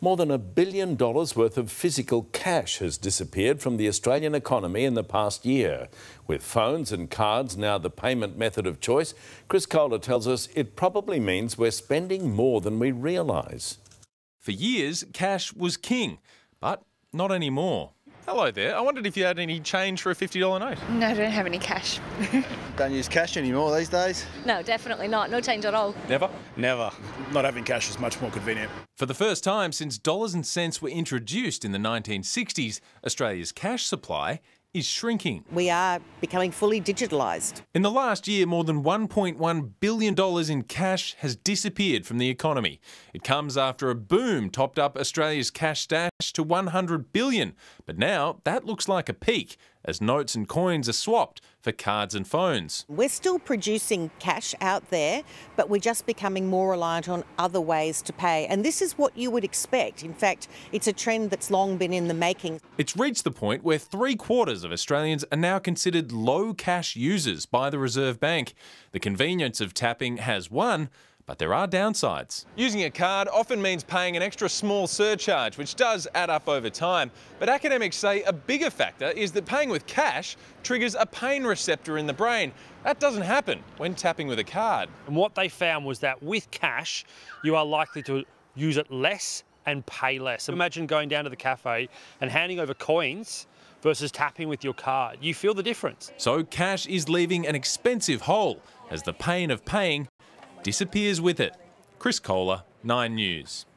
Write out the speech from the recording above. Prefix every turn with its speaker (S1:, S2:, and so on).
S1: More than $1 billion worth of physical cash has disappeared from the Australian economy in the past year. With phones and cards now the payment method of choice, Chris Kohler tells us it probably means we're spending more than we realise.
S2: For years, cash was king, but not anymore. Hello there. I wondered if you had any change for a $50 note.
S3: No, I don't have any cash.
S4: Don't use cash anymore these days.
S3: No, definitely not. No change at all.
S2: Never?
S4: Never. Not having cash is much more convenient.
S2: For the first time since dollars and cents were introduced in the 1960s, Australia's cash supply is shrinking.
S5: We are becoming fully digitalised.
S2: In the last year, more than $1.1 billion in cash has disappeared from the economy. It comes after a boom topped up Australia's cash stash to $100 billion. But now that looks like a peak as notes and coins are swapped for cards and phones.
S5: We're still producing cash out there, but we're just becoming more reliant on other ways to pay. And this is what you would expect. In fact, it's a trend that's long been in the making.
S2: It's reached the point where 3/4 of Australians are now considered low cash users by the Reserve Bank. The convenience of tapping has won, but there are downsides. Using a card often means paying an extra small surcharge, which does add up over time. But academics say a bigger factor is that paying with cash triggers a pain receptor in the brain. That doesn't happen when tapping with a card.
S6: And what they found was that with cash, you are likely to use it less and pay less. Imagine going down to the cafe and handing over coins versus tapping with your card. You feel the difference.
S2: So cash is leaving an expensive hole as the pain of paying disappears with it. Chris Kohler, 9 News.